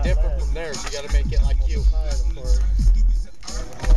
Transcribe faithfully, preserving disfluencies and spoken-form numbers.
different from theirs. You got to make it like you.